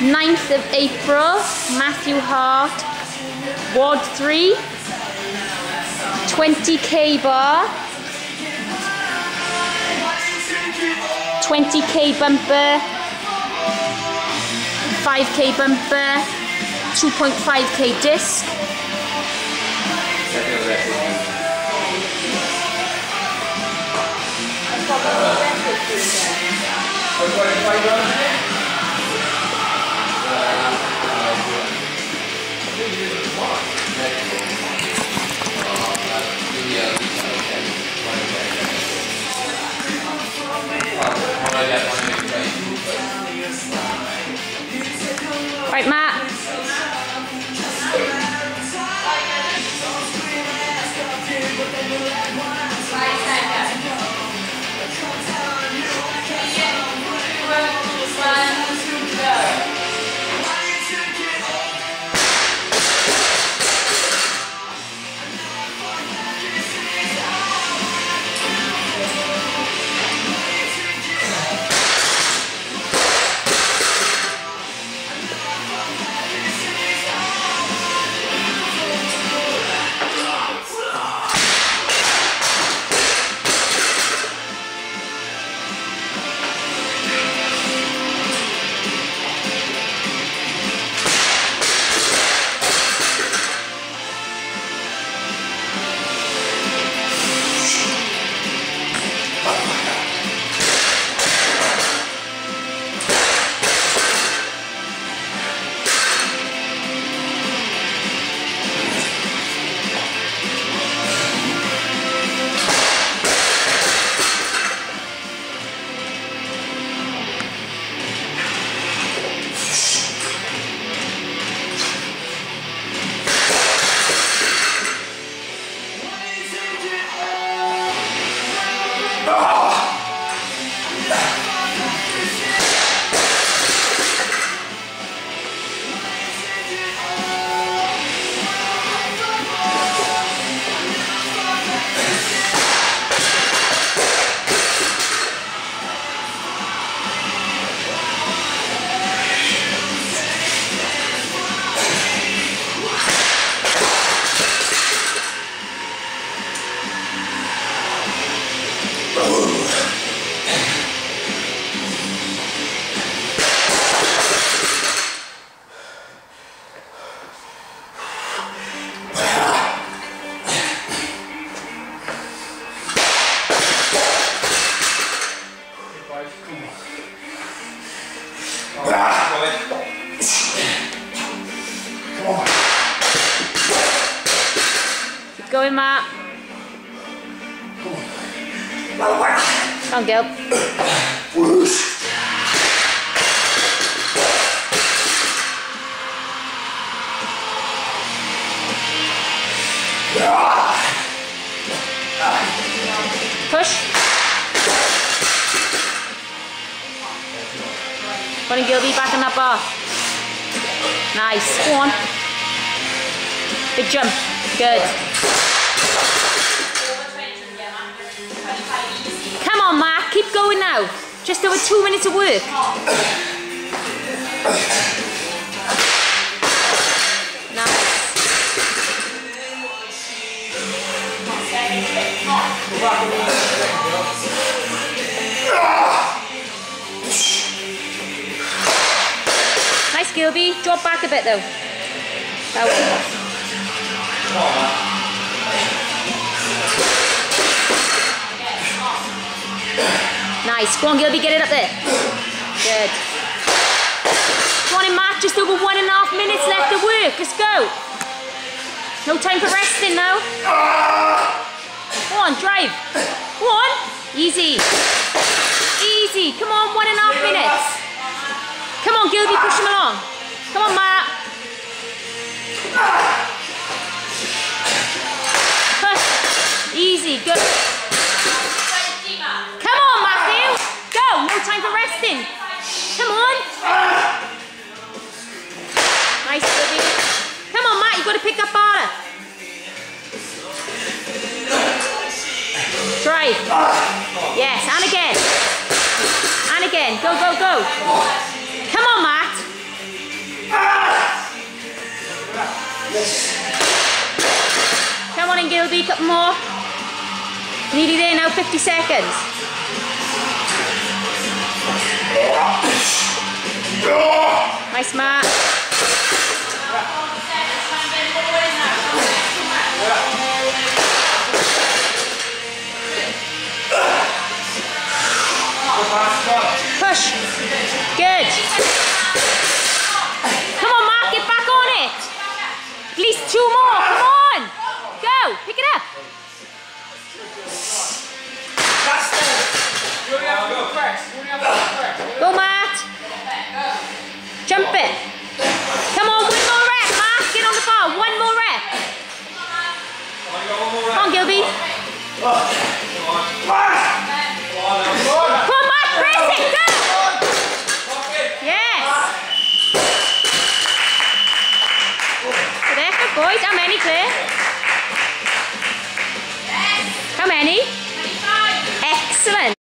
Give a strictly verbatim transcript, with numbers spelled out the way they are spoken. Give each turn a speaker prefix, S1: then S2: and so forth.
S1: ninth of April, Matthew Hart, Ward three, twenty K bar, twenty K bumper, five K bumper, two point five K disc. Right, Matt. Keep going, Matt. Come on, Gil. Push. Come on, Gilby, back in that bar. Nice. Go on. Big jump. Good. Come on, Matt. Keep going now. Just over two minutes of work. Nice. Nice, Gilby. Drop back a bit though. That was nice. Go on, Gilby, get it up there. Good. Come on in, Matt. Just over one and a half minutes left to work. Let's go. No time for resting now. Go on, drive. Go on. Easy. Easy. Come on, one and a half minutes. Come on, Gilby, push him along. Come on, Matt. Push. Easy. Good. Come on, Matthew. Go. No time for resting. Come on. Nice, Gilby. Come on, Matt. You've got to pick that bar up. Drive. Yes, and again. And again. Go, go, go. Come on, Matt. more. Nearly there now, fifty seconds. Nice, Matt. Push. Good. Come on, Mark, get back on it. At least two more. Come on. Go. Pick it up. Go, Matt. Jump it. Come on, one more rep, Mark. Get on the bar. One more rep. Come on, Gilby. Come on, Mark. Press it. Go. Yes. Good effort, boys. How many, Claire? How many? Excellent.